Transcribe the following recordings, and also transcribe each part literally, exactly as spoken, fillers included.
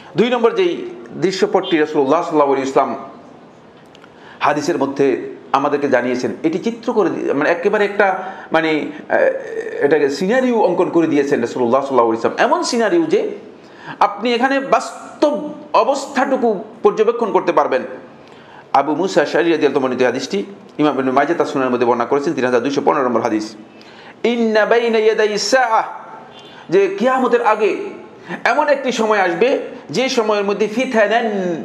দুই নম্বর যেই দৃশ্যপটটি রাসূলুল্লাহ সাল্লাল্লাহু আলাইহি ওয়াসাল্লাম হাদিসের মধ্যে আমাদেরকে জানিয়েছেন, এটি চিত্র করে মানে একেবারে একটা মানে এটাকে সিনারিও অঙ্কন করে দিয়েছেন রাসূলুল্লাহ সাল্লাল্লাহু আলাইহি ওয়াসাল্লাম। এমন সিনারিও যে আপনি এখানে বাস্তব অবস্থাটুকু পর্যবেক্ষণ করতে পারবেন। আবু মুসা আশআরী রাদিয়াল্লাহু আনহু হাদিসটি ইমাম ইবনে মাজাহ তার সুনানের মধ্যে বর্ণনা করেছেন, তিন হাজার দুইশো পনেরো নম্বর হাদিস। ইন্না বাইনা ইয়াদাই সাআহ, যে কিয়ামতের আগে এমন একটি সময় আসবে যে সময়ের মধ্যে ফিতনান,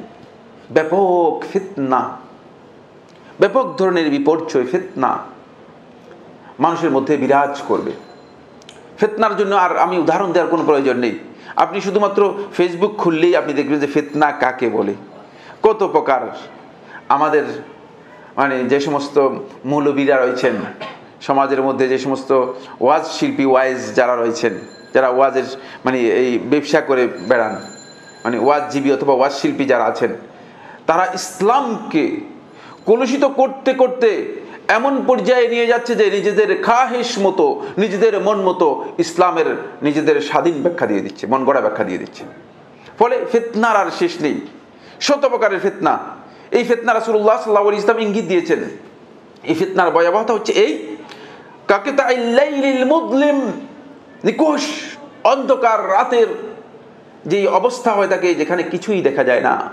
ব্যাপক ফিতনা, ব্যাপক ধরনের বিপর্যয়, ফিতনা মানুষের মধ্যে বিরাজ করবে। ফিতনার জন্য আর আমি উদাহরণ দেওয়ার কোনো প্রয়োজন নেই। আপনি শুধুমাত্র ফেসবুক খুললেই আপনি দেখবেন যে ফিতনা কাকে বলে, কত প্রকার। আমাদের মানে যে সমস্ত মৌলবীরা রয়েছেন সমাজের মধ্যে, যে সমস্ত ওয়াজ শিল্পী, ওয়াইজ যারা রয়েছেন, যারা ওয়াজের মানে এই ব্যবসা করে বেড়ান, মানে ওয়াজজীবী অথবা ওয়াজ শিল্পী যারা আছেন, তারা ইসলামকে কলুষিত করতে করতে এমন পর্যায়ে নিয়ে যাচ্ছে যে নিজেদের খাহেশ মতো, নিজেদের মন মতো ইসলামের নিজেদের স্বাধীন ব্যাখ্যা দিয়ে দিচ্ছে, মন গড়া ব্যাখ্যা দিয়ে দিচ্ছে। ফলে ফিতনার আর শেষ নেই, শত প্রকারের ফিতনা। এই ফিতনা রাসূলুল্লাহ সাল্লাল্লাহু আলাইহি ওয়াসাল্লাম ইঙ্গিত দিয়েছেন। এই ফিতনার ভয়াবহতা হচ্ছে এই, কাকিতাইল লাইলিল মুযলিম, নিকোষ অন্ধকার রাতের যে অবস্থা হয়ে থাকে যেখানে কিছুই দেখা যায় না,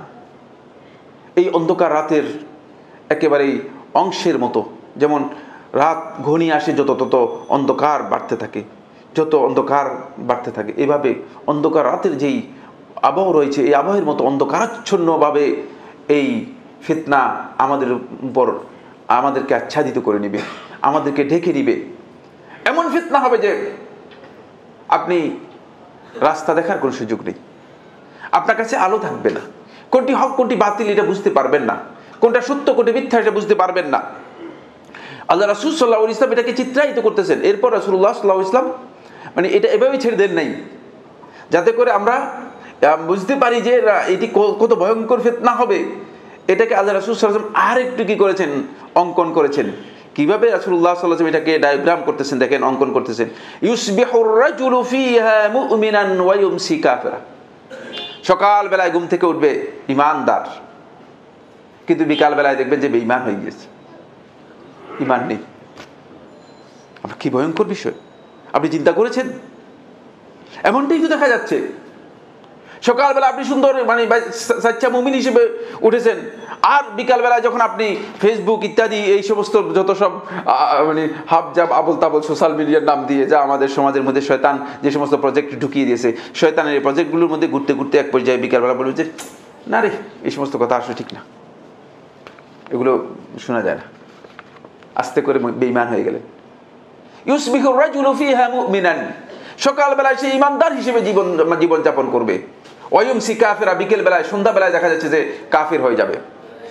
এই অন্ধকার রাতের একেবারেই অংশের মতো। যেমন রাত ঘনিয়ে আসে যত, তত অন্ধকার বাড়তে থাকে, যত অন্ধকার বাড়তে থাকে, এভাবে অন্ধকার রাতের যেই আবহ রয়েছে, এই আবহের মতো অন্ধকারাচ্ছন্নভাবে এই ফিতনা আমাদের উপর আমাদেরকে আচ্ছাদিত করে নেবে, আমাদেরকে ঢেকে নিবে। এমন ফিতনা হবে যে আপনি রাস্তা দেখার কোনো সুযোগ নেই, আপনার কাছে আলো থাকবে না, কোনটি হক কোনটি বাতিল এটা বুঝতে পারবেন না, কোনটা সত্য কোনটি মিথ্যা এটা বুঝতে পারবেন না। আল্লাহ রাসূল সাল্লাল্লাহু আলাইহি ওয়াসাল্লাম এটাকে চিত্রায়িত করতেছেন। এরপর রাসূলুল্লাহ সাল্লাল্লাহু আলাইহি ওয়াসাল্লাম মানে এটা এভাবেই ছেড়ে দেন নাই, যাতে করে আমরা বুঝতে পারি যে এটি কত ভয়ঙ্কর ফিতনা হবে। এটাকে আল্লাহ রাসূল সাল্লাল্লাহু আলাইহি ওয়াসাল্লাম আর একটু কি করেছেন, অঙ্কন করেছেন। কিভাবে রাসূলুল্লাহ সাল্লাল্লাহু আলাইহি ওয়াসাল্লাম এটাকে ডায়াগ্রাম করতেছেন দেখেন, অঙ্কন করতেছেন। ইউসবিহুর রাজুলু ফিহা মুমিনান ওয়া ইউমসি কাফিরা, সকাল বেলায় ঘুম থেকে উঠবে ঈমানদার, কিন্তু বিকাল বেলায় দেখবেন যে বেঈমান হয়ে গিয়েছে, ঈমান নেই। আপনার কি ভয়ঙ্কর বিষয়, আপনি চিন্তা করেছেন? এমনটাই তো দেখা যাচ্ছে। সকালবেলা আপনি সুন্দর মানে সাচ্চা মুমিন হিসেবে উঠেছেন, আর বিকালবেলায় যখন আপনি ফেসবুক ইত্যাদি এই সমস্ত যত সব মানে হাবজাব আবল তাবল সোশ্যাল মিডিয়ার নাম দিয়ে যা আমাদের সমাজের মধ্যে শয়তান যে সমস্ত প্রজেক্ট ঢুকিয়ে দিয়েছে, শয়তানের এই প্রজেক্টগুলোর মধ্যে ঘুরতে ঘুরতে এক পর্যায়ে বিকালবেলা বলবে যে না রে, এই সমস্ত কথা আসলে ঠিক না, এগুলো শোনা যায় না, আস্তে করে বেঈমান হয়ে গেলেন। ইউসবিহুর রাজুলু ফিহা মুমিনান, সকালবেলায় সে ইমানদার হিসেবে জীবন জীবনযাপন করবে, ওয়ায়ুমসি কাফিরা, বিকেল বেলায় সন্ধ্যাবেলায় দেখা যাচ্ছে যে কাফির হয়ে যাবে।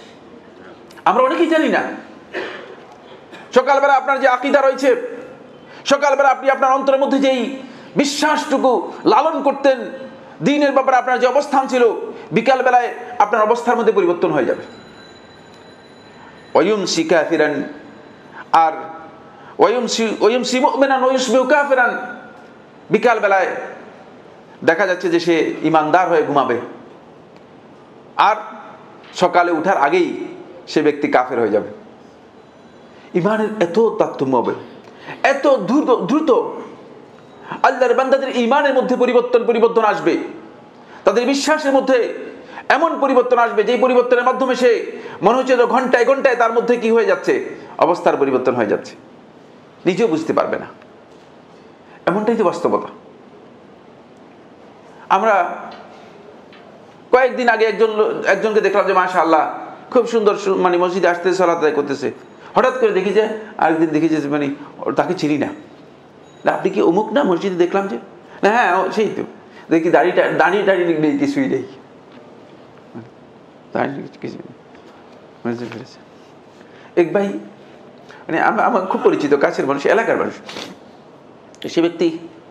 আমরা অনেকেই জানি না সকালবেলা আপনার যে আকীদা রয়েছে, সকালবেলা আপনি আপনার অন্তরের মধ্যে যেই বিশ্বাসটুকু লালন করতেন, দ্বীনের ব্যাপারে আপনার যে অবস্থান ছিল, বিকাল বেলায় আপনার অবস্থার মধ্যে পরিবর্তন হয়ে যাবে। ওয়ায়ুমসি কাফিরান, আর ওয়ায়ুমসি ওয়ায়ুমসি মুমিনান ওয়া ইউসবিহু কাফিরান, বিকাল বেলায় দেখা যাচ্ছে যে সে ইমানদার হয়ে ঘুমাবে, আর সকালে উঠার আগেই সে ব্যক্তি কাফের হয়ে যাবে। ইমানের এত তারতম্য হবে, এত দ্রুত দ্রুত আল্লাহর বান্দাদের ইমানের মধ্যে পরিবর্তন পরিবর্তন আসবে, তাদের বিশ্বাসের মধ্যে এমন পরিবর্তন আসবে যে পরিবর্তনের মাধ্যমে সে মনে হচ্ছে যে ঘন্টায় ঘন্টায় তার মধ্যে কি হয়ে যাচ্ছে, অবস্থার পরিবর্তন হয়ে যাচ্ছে, নিজেও বুঝতে পারবে না। এমনটাই তো বাস্তবতা। আমরা কয়েকদিন আগে একজন একজনকে দেখলাম যে মাশাআল্লাহ খুব সুন্দর মানে মসজিদে আসতে সালাত আদায় করতেছে, হঠাৎ করে দেখি যে আরেকদিন দেখি যে মানে তাকে চিনি না, আপনি কি অমুক না, মসজিদে দেখলাম যে না, হ্যাঁ সেই তো, দেখি দাড়িটা দাঁড়িয়ে দাঁড়িয়ে নেই, কিছুই নেই, এক ভাই মানে আমার খুব পরিচিত কাছের মানুষ, এলাকার মানুষ, সে ব্যক্তি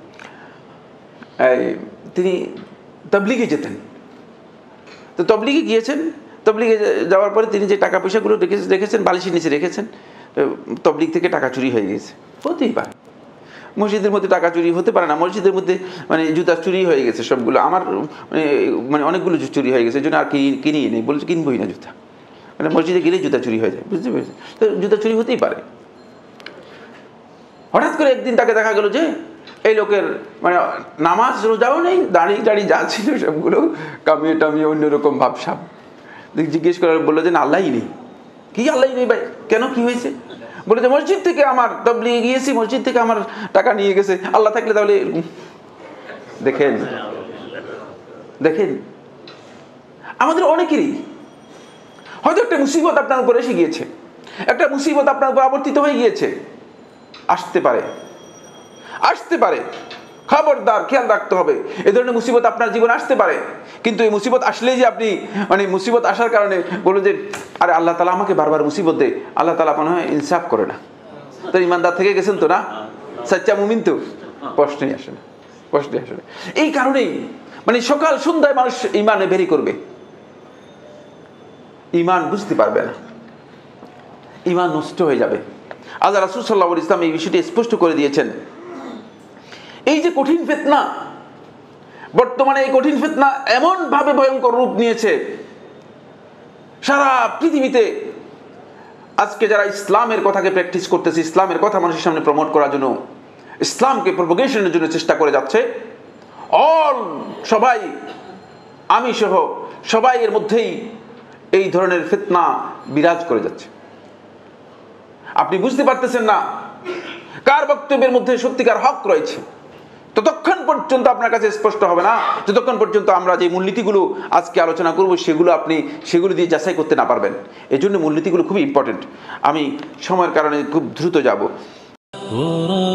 তিনি তাবলিগে যেতেন। তো তাবলিগে গিয়েছেন, তাবলিগে যাওয়ার পরে তিনি যে টাকা পয়সাগুলো রেখেছেন বালিশের নিচে রেখেছেন, তাবলিগ থেকে টাকা চুরি হয়ে গিয়েছে, হতেই পারে। মসজিদের মধ্যে টাকা চুরি হতে পারে না, মসজিদের মধ্যে মানে জুতা চুরি হয়ে গেছে সবগুলো, আমার মানে মানে অনেকগুলো চুরি হয়ে গেছে, এই জন্য আর কি কিনিয়ে নেই, বলছে কিনবই না জুতা, মানে মসজিদে গেলেই জুতা চুরি হয়ে যায়, বুঝতে পেরেছি? তো জুতা চুরি হতেই পারে। হঠাৎ করে একদিন তাকে দেখা গেল যে এই লোকের মানে নামাজ রোজাও নেই, দাঁড়িয়ে দাঁড়িয়ে যা ছিল সবগুলো কামিয়ে টামিয়ে অন্যরকম ভাবসাব। জিজ্ঞেস করার বললো যে না, আল্লাহই নেই। কি আল্লাহই নেই ভাই? কেন, কি হয়েছে? বলে যে মসজিদ থেকে আমার তাবলীগে গিয়েছি, মসজিদ থেকে আমার টাকা নিয়ে গেছে, আল্লাহ থাকলে তাহলে। দেখেন দেখেন আমাদের অনেকেরই হয়তো একটা মুসিবত আপনার উপর এসে গিয়েছে, একটা মুসিবত আপনার উপর আবর্তিত হয়ে গিয়েছে, আসতে পারে আসতে পারে খবরদার, খেয়াল রাখতে হবে। এই ধরনের মুসিবত আপনার জীবনে আসতে পারে, কিন্তু এই মুসিবত আসলেই যে আপনি মানে মুসিবত আসার কারণে বলুন যে আরে আল্লাহ তাআলা আমাকে বারবার মুসিবত দেয়, আল্লাহ তাআলা মনে হয় ইনসাফ করে না, তো ইমানদার থেকে গেছেন তো না, সাচ্চা মুমিন তো, প্রশ্নই আসে না, প্রশ্নই আসে না। এই কারণেই মানে সকাল সন্ধ্যায় মানুষ ইমানে বেরি করবে, ইমান বুঝতে পারবে না, ইমান নষ্ট হয়ে যাবে। আল্লাহ রাসূল সাল্লাল্লাহু আলাইহি ওয়াসাল্লাম এই বিষয়টি স্পষ্ট করে দিয়েছেন। এই যে কঠিন ফিতনা, বর্তমানে এই কঠিন ফিতনা এমন ভাবে ভয়ঙ্কর রূপ নিয়েছে, সারা পৃথিবীতে আজকে যারা ইসলামের কথাকে প্র্যাকটিস করতেছে, ইসলামের কথা মানুষের সামনে প্রমোট করার জন্য, ইসলামকে প্রপোগেশনের জন্য চেষ্টা করে যাচ্ছে, অল সবাই, আমি সহ সবাই এর মধ্যেই এই ধরনের ফিতনা বিরাজ করে যাচ্ছে। আপনি বুঝতে পারতেছেন না কার বক্তব্যের মধ্যে সত্যিকার হক রয়েছে। ততক্ষণ পর্যন্ত আপনার কাছে স্পষ্ট হবে না যতক্ষণ পর্যন্ত আমরা যে মূলনীতিগুলো আজকে আলোচনা করব সেগুলো আপনি সেগুলো দিয়ে যাচাই করতে না পারবেন। এই জন্য মূলনীতিগুলো খুবই ইম্পর্টেন্ট। আমি সময়ের কারণে খুব দ্রুত যাব।